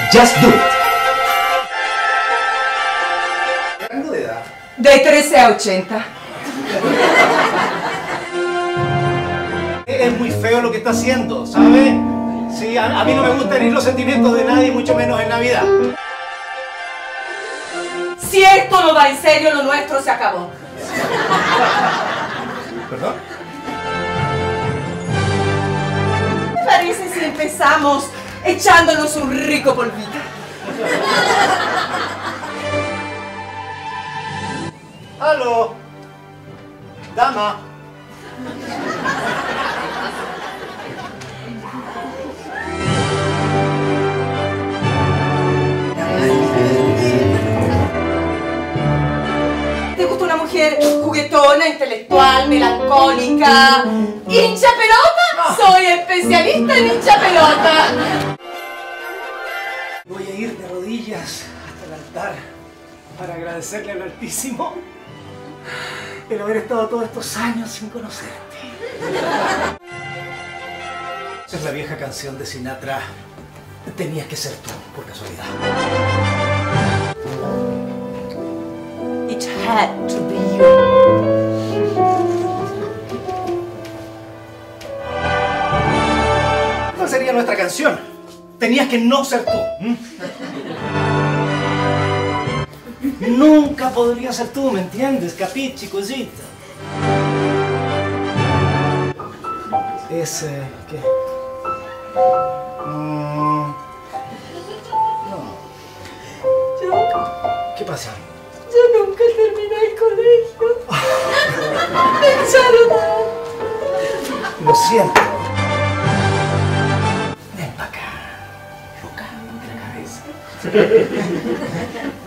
Just Do It. ¿Rango de edad? De 13 a 80. Es muy feo lo que está haciendo, ¿sabe? Sí, a mí no me gustan herir los sentimientos de nadie, mucho menos en Navidad. Si esto no va en serio, lo nuestro se acabó. ¿Perdón? ¿Qué parece si empezamos echándonos un rico polvito? ¡Aló! ¡Dama! ¿Te gusta una mujer juguetona, intelectual, melancólica? ¿Hincha pelota? Soy especialista en hincha pelota. Voy a ir de rodillas hasta el altar para agradecerle al Altísimo el haber estado todos estos años sin conocerte. Esa es la vieja canción de Sinatra. Tenías que ser tú, por casualidad. It had to be you. ¿Cuál sería nuestra canción? Tenías que no ser tú. Nunca podría ser tú, ¿me entiendes? Capichi, cosita. ¿Qué? No. ¿Qué pasa? Yo nunca terminé el colegio. Me echaron. Lo siento. Ven para acá. Loca de la cabeza.